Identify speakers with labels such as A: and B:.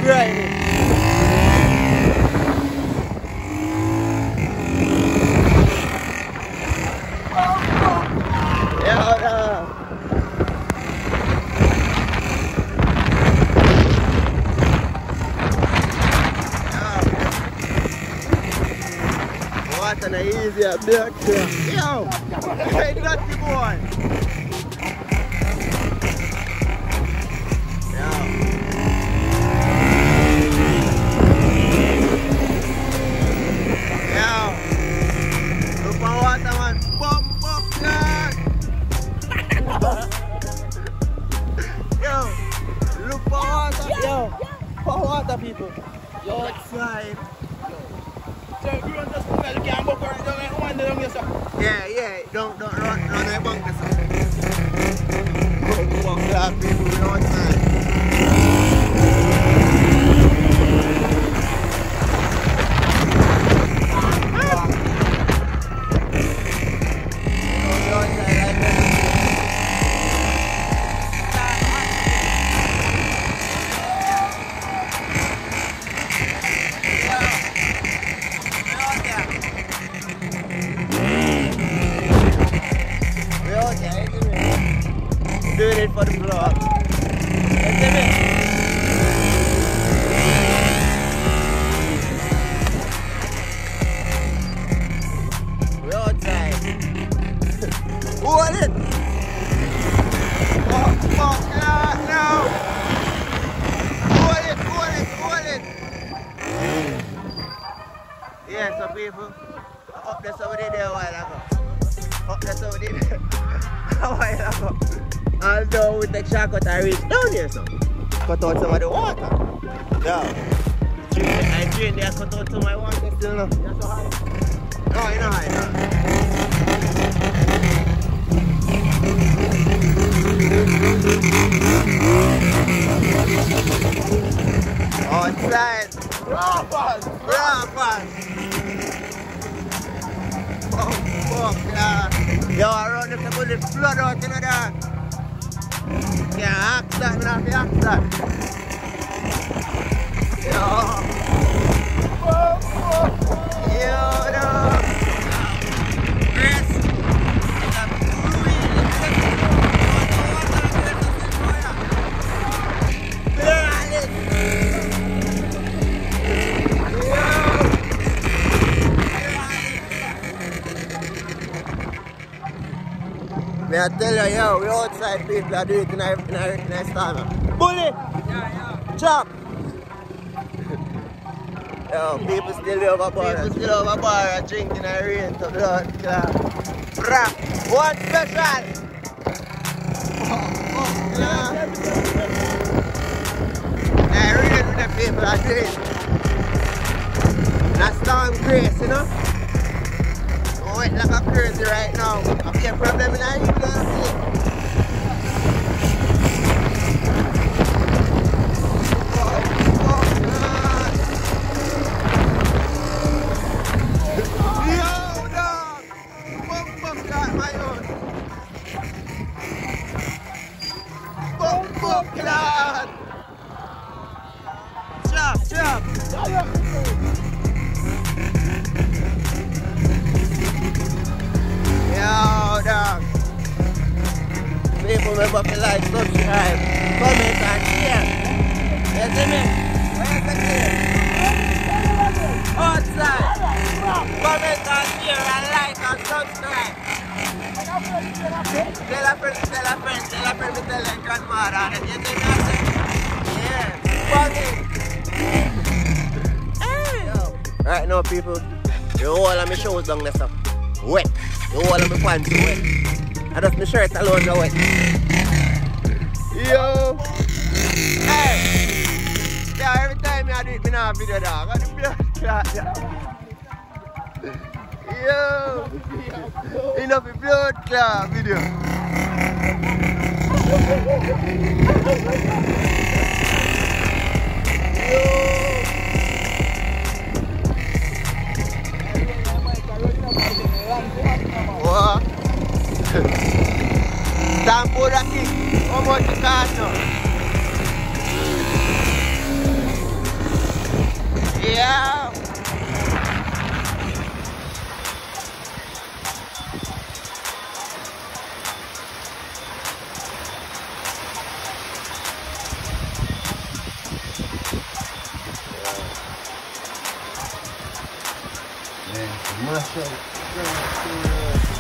A: grimy. Water easy up there. Yo! Hey, dirty boy! Look for water, man. Bump up that! Yo! Look for water! Yo! For water, people! Outside! Yeah, don't run the bunker. Walk that people with outside. Doing it for the vlog. We're outside. Hold it! Oh, fuck that now! Hold it! Yeah, so people, up there somebody there a while ago. Up there somebody there a while ago. Although with the shortcut I reach down here so cut out some of the water. Yeah. I drain there, cut out some of my water still now. You're so high. No, you're not high now. Outside. Raffles. Oh, fuck, yeah. Yo, around the table, the flood out, you know that. Yeah, axe that, man, have to axe that. Yo, no. Chris. I tell you, yo, we outside people are doing it in a storm. Bully! Yeah. Chop! Yo, people still overboard. And drinking and rain to blood clot. Bruh! One special! Yeah. I rain with the people are doing. That's storm grace, you know? Wet like a crazy right now. I feel a problem in our people. Yo, dog! Bump clot, my own. Bump clot! Chop! Yo, dog. People remember to like, subscribe, comment and share. You see me? Where's the kid? Outside. Comment and share and like and subscribe. Tell a friend, tell their grandmother. You see me? Yeah. Hey. Yo. Right now, people, the whole of my shoes down there, so wet. The whole of my pants are wet. I just my shirt alone are wet. Yo! Hey! Yeah, every time I do it, I don't have video dog. I do blood clot. Yo! Enough of blood clot video. What? Tampo daqui, como de carro. Yeah.
B: Mash up.